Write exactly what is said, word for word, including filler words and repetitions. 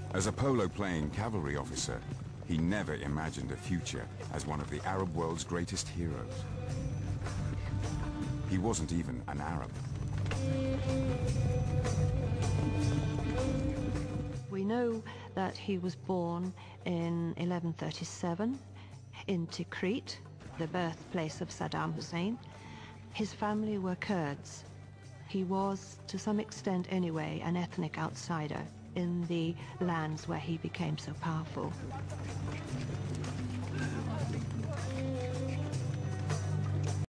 As a polo-playing cavalry officer, he never imagined a future as one of the Arab world's greatest heroes. He wasn't even an Arab. We know that he was born in eleven thirty-seven in Tikrit, the birthplace of Saddam Hussein. His family were Kurds. He was, to some extent anyway, an ethnic outsider in the lands where he became so powerful.